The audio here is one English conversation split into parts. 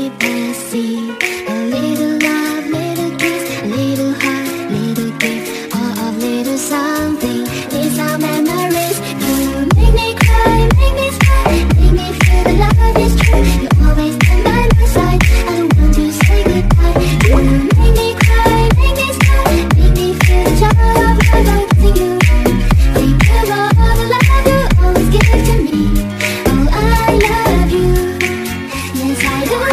privacy. A little love, little kiss, a little heart, little gift, or a little something. These are memories. You make me cry, make me smile, make me feel the love is true. You always stand by my side. I don't want to say goodbye. You make me cry, make me smile, make me feel the joy of my life. Thank you. Think of all the love you always give to me. Oh, I love you. Yes, I do.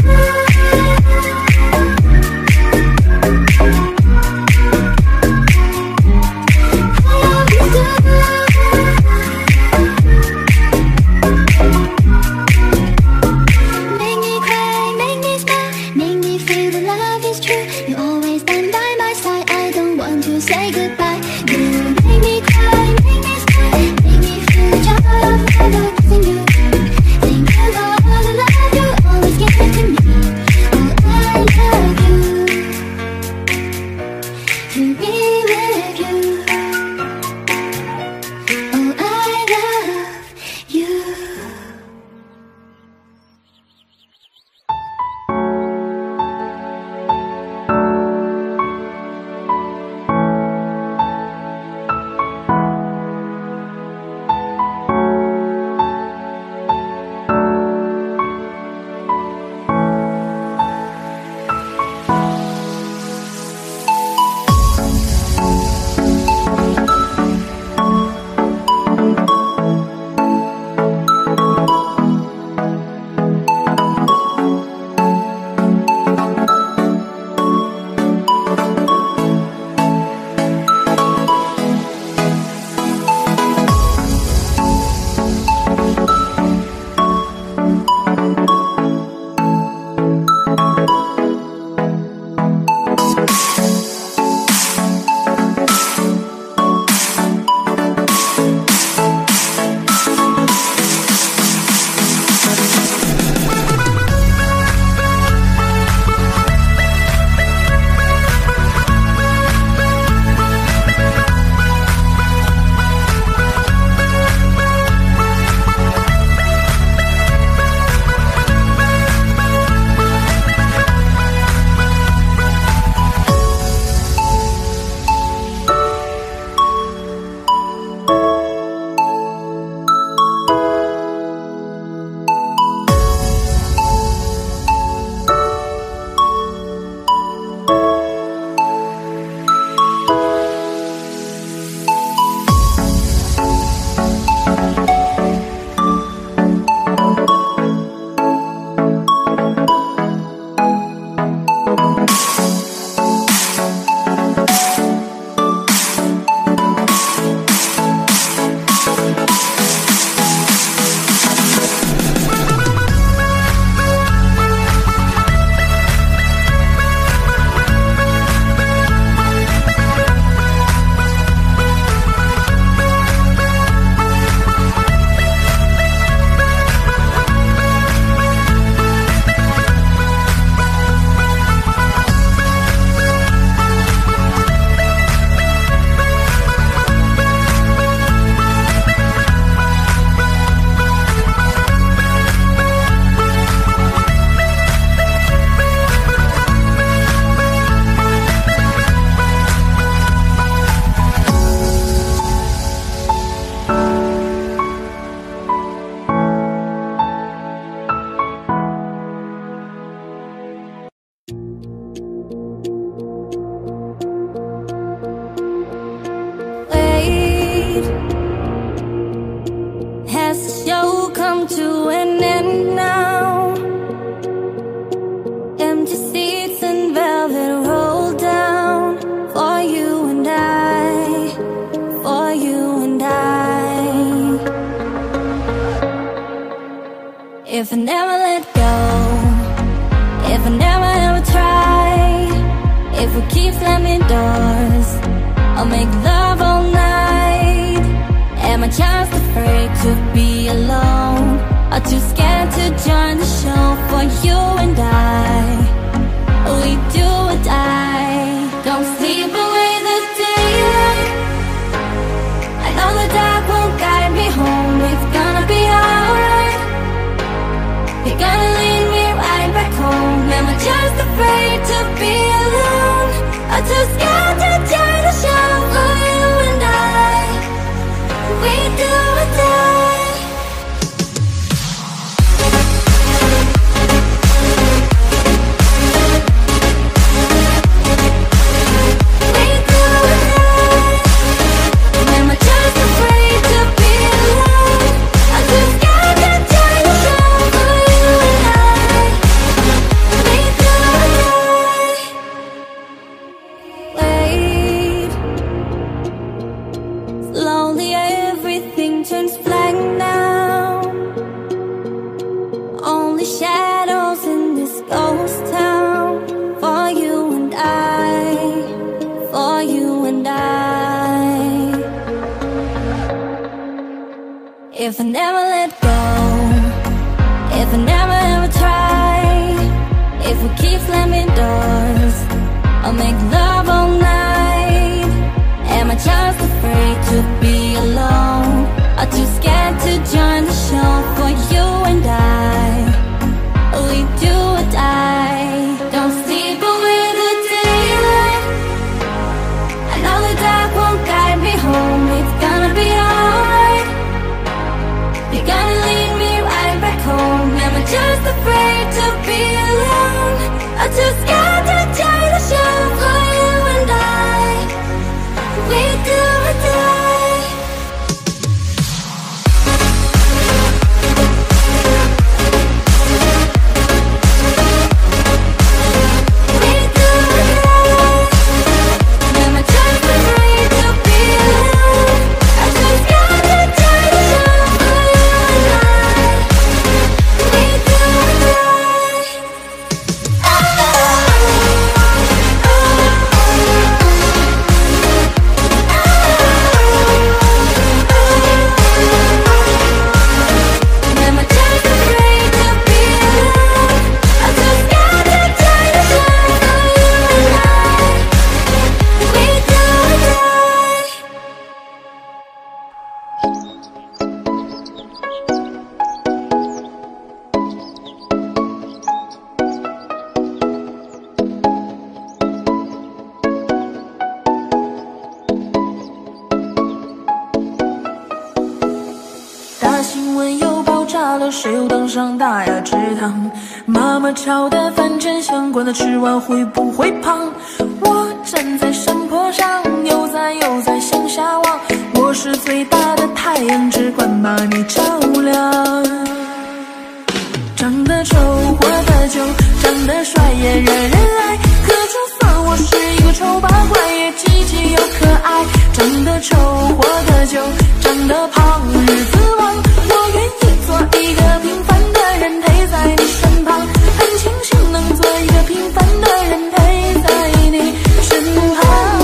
Say goodbye. You make me cry, make me smile, make me feel the joy of my life. Kissing you. Think of all the love you always give to me. Oh, I love you. To be with you. Oh, I love you. If I never let go, if I never ever try, if we keep slamming doors, I'll make love all night. Am I just afraid to be alone, or too scared to join the show? For you and I, we do or die. Don't sleep away the daylight. I know the dark won't guide me home. It's gonna be alright. You're gonna lead me right back home. If I never let go, if I never ever try, if we keep slamming doors, I'll make love all night. Am I just afraid to be alone, or too scared to join the show? For you and I, we do or die. Don't sleep away the daylight. I know the dark won't guide me home. It's gonna be alright. You're gonna lead me right back home. Am I just afraid to be alone, or too scared to join the show? For you and I, we do or die. 大新闻又爆炸了，谁又当上大雅之堂？妈妈炒的饭前相关的，吃完会不会胖？我站在山坡上，悠哉向下望，我是最大的太阳，只管把你照亮。长得丑，活得久，长得帅也惹人爱。可就算我是一个丑八怪，也积极又可爱。长得丑，活得久，长得胖，日子旺。我愿意做一个平凡的人，陪在你身旁。很庆幸能做一个平凡的人，陪在你身旁。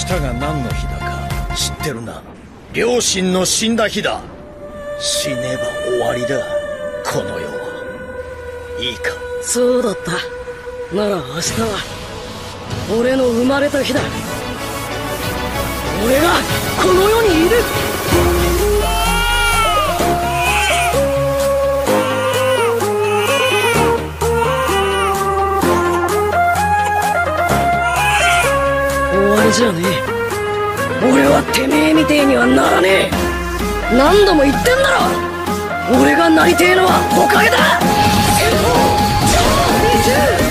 日が何の日だか知ってるな。両親の死んだ日だ。死ねば終わりだ、この世は。いいか。 そうだった。なら明日は俺の生まれた日だ。俺がこの世にいる。終わりじゃねえ。俺はてめえみてえにはならねえ。何度も言ってんだろ。俺がなりてえのはほかげだ。